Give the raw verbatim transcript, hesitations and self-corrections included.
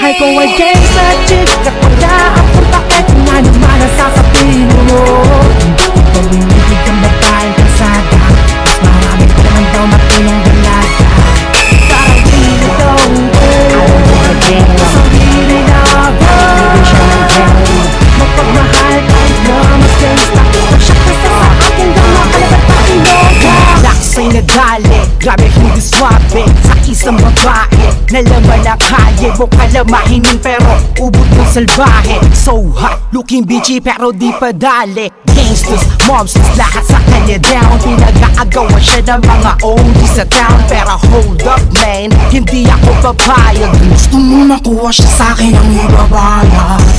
pagmamahal ko ay gangsta chick. At wala akong takit kung ano man ang sasabihin mo. Hindi ko bumibig ang babaeng kasada, mas marami ko naman daw matinong dalaga. Karawin ito, ayaw mo ka gangsta, sarili na ba? Hindi siya ng gangsta, magpagmahal kahit na mas gangsta. Pag siya kasi sa akin daw makalabat pa inoga. Laksay na gali, grabe hindi swabe sa isang babae na laman na kalye. Mukha lang mahinin pero ubod ng salbahe. So hot, looking bitchy pero di pa dali. Gangsters, mobsters, lahat sa kanya down. Pinag-aagawan siya ng mga oldies sa town. Pero hold up man, hindi ako papayag. Gusto mo makuha siya sa'kin ang ibabayad.